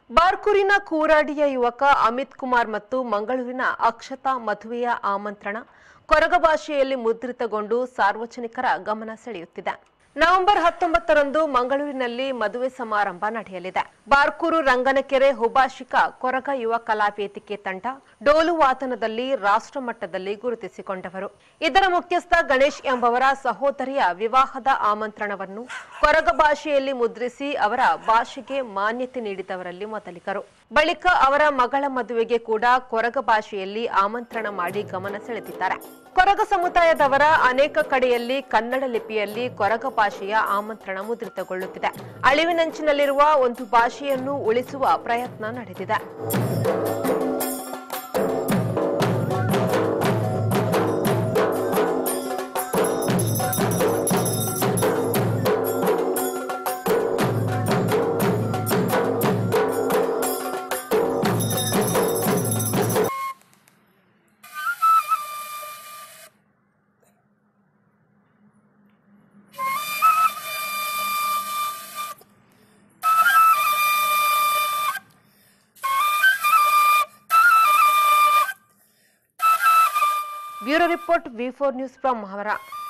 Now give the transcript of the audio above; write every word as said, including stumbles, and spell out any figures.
ಬಾರ್ಕೂರಿನ ಕೂರಾಡಿಯ ಯುವಕ ಅಮಿತ್ ಕುಮಾರ್ ಮತ್ತು ಮಂಗಳೂರಿನ ಅಕ್ಷತಾ ಮದುವೆಯ ಆಮಂತ್ರಣ ಕೊರಗ ಭಾಷೆಯಲ್ಲಿ ಮುದ್ರಿತಗೊಂಡು ಸಾರ್ವಜನಿಕರ ಗಮನ ಸೆಳೆಯುತ್ತಿದೆ. ನವೆಂಬರ್ ಹತ್ತೊಂಬತ್ತರಂದು ಮಂಗಳೂರಿನಲ್ಲಿ ಮದುವೆ ಸಮಾರಂಭ ನಡೆಯಲಿದೆ. ಬಾರ್ಕೂರು ರಂಗನಕೆರೆ ಹುಭಾಷಿಕ ಕೊರಗ ಯುವ ಕಲಾವೇದಿಕೆ ತಂಡ ಡೋಲು ವಾದನದಲ್ಲಿ ರಾಷ್ಟ್ರ ಮಟ್ಟದಲ್ಲಿ ಗುರುತಿಸಿಕೊಂಡವರು. ಇದರ ಮುಖ್ಯಸ್ಥ ಗಣೇಶ್ ಎಂಬವರ ಸಹೋದರಿಯ ವಿವಾಹದ ಆಮಂತ್ರಣವನ್ನು ಕೊರಗ ಭಾಷೆಯಲ್ಲಿ ಮುದ್ರಿಸಿ ಅವರ ಭಾಷೆಗೆ ಮಾನ್ಯತೆ ನೀಡಿದವರಲ್ಲಿ ಮೊದಲಿಗರು. ಬಳಿಕ ಅವರ ಮಗಳ ಮದುವೆಗೆ ಕೂಡ ಕೊರಗ ಭಾಷೆಯಲ್ಲಿ ಆಮಂತ್ರಣ ಮಾಡಿ ಗಮನ ಸೆಳೆದಿದ್ದಾರೆ. ಕೊರಗ ಸಮುದಾಯದವರ ಅನೇಕ ಕಡೆಯಲ್ಲಿ ಕನ್ನಡ ಲಿಪಿಯಲ್ಲಿ ಕೊರಗ ಭಾಷೆಯ ಆಮಂತ್ರಣ ಮುದ್ರಿತಗೊಳ್ಳುತ್ತಿದೆ. ಅಳಿವಿನಂಚಿನಲ್ಲಿರುವ ಒಂದು ಭಾಷೆಯನ್ನು ಉಳಿಸುವ ಪ್ರಯತ್ನ ನಡೆದಿದೆ. Bureau report V four News from Mahavara.